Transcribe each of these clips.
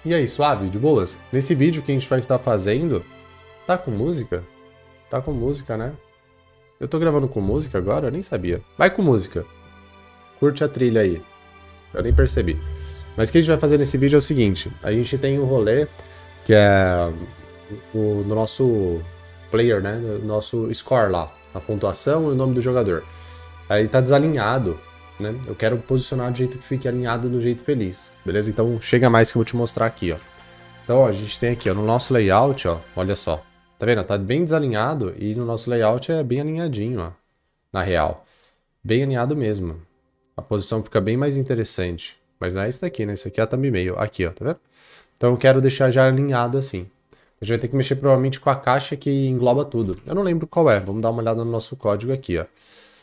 E aí, suave, de boas? Nesse vídeo que a gente vai estar fazendo... Tá com música? Tá com música, né? Eu tô gravando com música agora? Eu nem sabia. Vai com música. Curte a trilha aí. Eu nem percebi. Mas o que a gente vai fazer nesse vídeo é o seguinte. A gente tem um rolê que é no nosso player, né? No nosso score lá. A pontuação e o nome do jogador. Aí tá desalinhado, né? Eu quero posicionar de jeito que fique alinhado do jeito feliz. Beleza? Então chega mais que eu vou te mostrar aqui, ó. Então, ó, a gente tem aqui, ó, no nosso layout, ó, olha só. Tá vendo? Tá bem desalinhado e no nosso layout é bem alinhadinho, ó. Na real. Bem alinhado mesmo. A posição fica bem mais interessante. Mas não é isso daqui, né? Isso aqui é a thumb meio. Aqui, ó, tá vendo? Então eu quero deixar já alinhado assim. A gente vai ter que mexer provavelmente com a caixa que engloba tudo. Eu não lembro qual é. Vamos dar uma olhada no nosso código aqui, ó.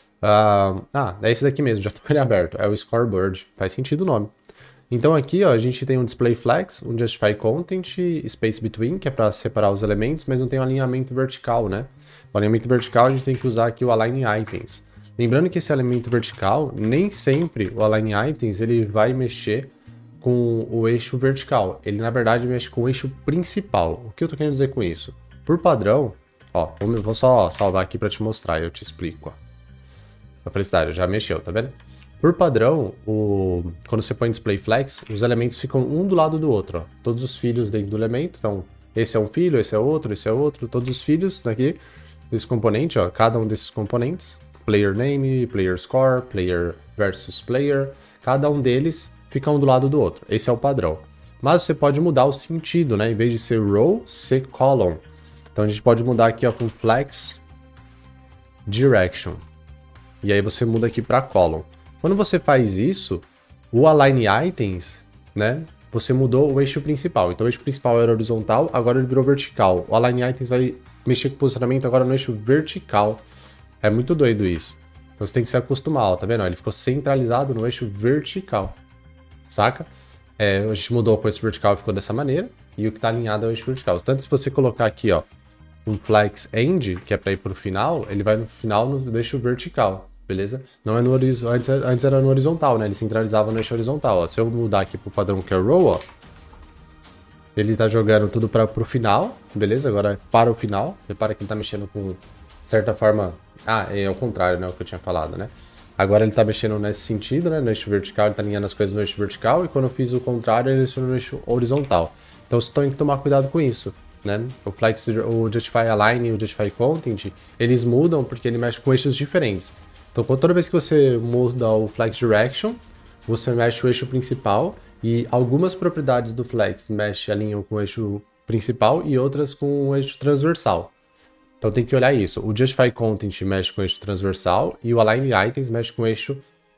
É esse daqui mesmo, já tô com ele aberto. É o scoreboard. Faz sentido o nome. Então aqui, ó, a gente tem um display flex, um justify content, space between, que é para separar os elementos, mas não tem um alinhamento vertical, né? O alinhamento vertical a gente tem que usar aqui o align items. Lembrando que esse alinhamento vertical, nem sempre o align items ele vai mexer com o eixo vertical. Ele na verdade mexe com o eixo principal. O que eu tô querendo dizer com isso? Por padrão, ó, vou só salvar aqui para te mostrar e eu te explico, ó. A felicidade já mexeu, tá vendo? Por padrão, quando você põe display flex, os elementos ficam um do lado do outro, ó. Todos os filhos dentro do elemento, então esse é um filho, esse é outro, todos os filhos daqui, desse componente, ó, cada um desses componentes, player name, player score, player versus player, cada um deles fica um do lado do outro. Esse é o padrão. Mas você pode mudar o sentido, né? Em vez de ser row, ser column. Então a gente pode mudar aqui, ó, com flex direction. E aí você muda aqui para column. Quando você faz isso, o align items, né? Você mudou o eixo principal. Então o eixo principal era horizontal, agora ele virou vertical. O align items vai mexer com o posicionamento agora no eixo vertical. É muito doido isso. Então você tem que se acostumar, ó, tá vendo? Ele ficou centralizado no eixo vertical. Saca? A gente mudou com o eixo vertical e ficou dessa maneira. E o que está alinhado é o eixo vertical. Tanto se você colocar aqui, ó, um flex end, que é para ir para o final, ele vai no final no eixo vertical. Beleza? Não é no horizontal. Antes era no horizontal, né? Ele centralizava no eixo horizontal, ó. Se eu mudar aqui pro padrão que é row, ó, ele tá jogando tudo pro final, beleza? Agora para o final. Repara que ele tá mexendo com, de certa forma... é o contrário, né? O que eu tinha falado, né? Agora ele tá mexendo nesse sentido, né? No eixo vertical, ele tá alinhando as coisas no eixo vertical. E quando eu fiz o contrário, ele deixou no eixo horizontal. Então você tem que tomar cuidado com isso, né? O flex, o justify align e o justify content, eles mudam porque ele mexe com eixos diferentes. Então, toda vez que você muda o flex direction, você mexe o eixo principal e algumas propriedades do flex alinham com o eixo principal e outras com o eixo transversal. Então, tem que olhar isso. O justify content mexe com o eixo transversal e o align items mexe com o eixo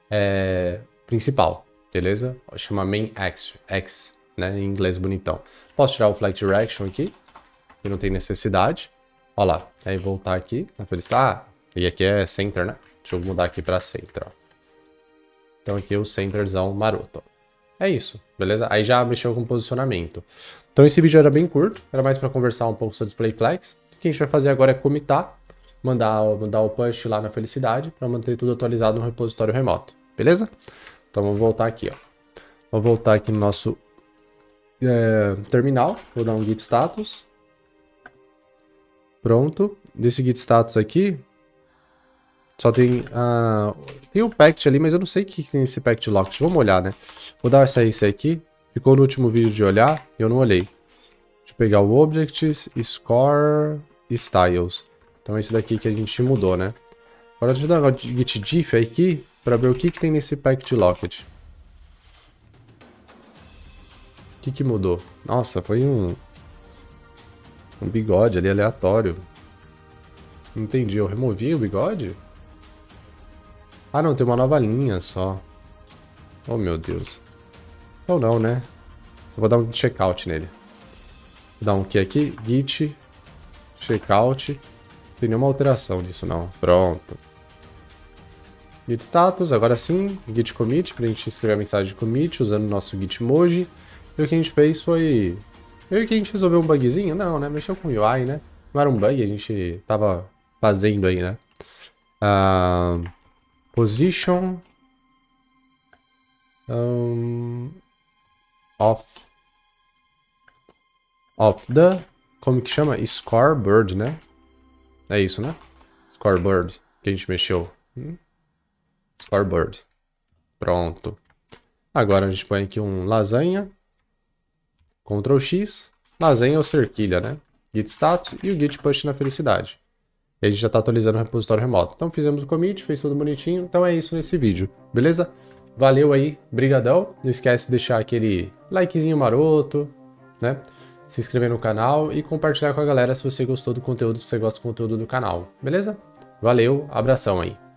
principal, beleza? Chama main X, né? Em inglês bonitão. Posso tirar o flex direction aqui, que não tem necessidade. Olha lá. Aí voltar aqui na felicidade. E aqui é center, né? Deixa eu mudar aqui para center, ó. Então aqui é o centerzão maroto, ó. É isso, beleza? Aí já mexeu com posicionamento. Então esse vídeo era bem curto, era mais para conversar um pouco sobre display flex. O que a gente vai fazer agora é commitar, mandar o push lá na felicidade para manter tudo atualizado no repositório remoto, beleza? Então vamos voltar aqui, ó. Vou voltar aqui no nosso terminal, vou dar um git status. Pronto. Desse git status aqui, só tem tem o package ali, mas eu não sei o que tem nesse package locked. Vamos olhar, né? Vou dar essa aqui. Ficou no último vídeo de olhar e eu não olhei. Deixa eu pegar o objects, score e styles. Então esse daqui que a gente mudou, né? Agora deixa eu dar um git diff aqui para ver o que tem nesse package locked. O que mudou? Nossa, foi um bigode ali aleatório. Não entendi, eu removi o bigode? Ah, não, tem uma nova linha só. Oh, meu Deus. Ou não, né? Eu vou dar um checkout nele. Vou dar um que aqui? Git checkout. Não tem nenhuma alteração nisso, não. Pronto. Git status, agora sim. Git commit, pra gente escrever a mensagem de commit usando o nosso gitmoji. E o que a gente fez foi... Meio que a gente resolveu um bugzinho? Não, né? Mexeu com o UI, né? Não era um bug, a gente tava fazendo aí, né? Position off of the... Como que chama? Scoreboard, né? É isso, né? Scoreboard que a gente mexeu. Scoreboard. Pronto. Agora a gente põe aqui um lasanha. Ctrl X. Lasanha ou cerquilha, né? Git status e o git push na felicidade. E a gente já está atualizando o repositório remoto. Então fizemos o commit, fez tudo bonitinho. Então é isso nesse vídeo, beleza? Valeu aí, brigadão. Não esquece de deixar aquele likezinho maroto, né? Se inscrever no canal e compartilhar com a galera se você gostou do conteúdo, se você gosta do conteúdo do canal, beleza? Valeu, abração aí.